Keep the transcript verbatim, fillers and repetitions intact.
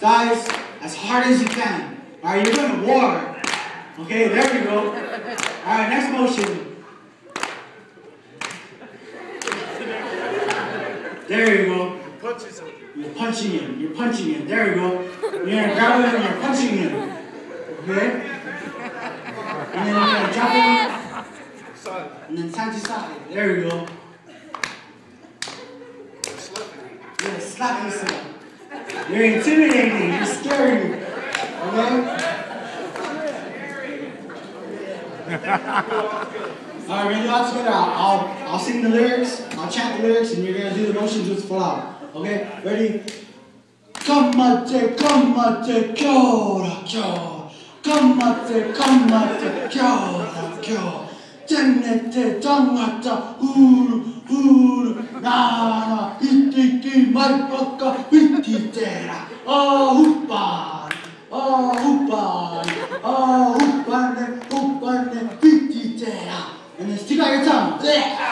Guys, as hard as you can. Alright, you're going to war. Okay, there we go. Alright, next motion. There you go. You're punching him. You're punching him. There you go. You're going to grab him and you're punching him. Okay? And then you're going to drop him. And then side to side. There you go. You're going to slap yourself. You're intimidating. You're scary. Okay? Alright, we're going to do it all together. I'll, I'll, I'll sing the lyrics. I'll chant the lyrics. And you're going to do the motions with full out. Okay? Ready? Kamate, kamate, kyora, kyora. Kamate, kamate, kyora, kyora. Tenete, tangata, huru, huru. Nana, itiki, maipaka, ititera. Ah, hupan. Ah, hupan. Ah, hupane, hupane, ititera. And then stick out your tongue.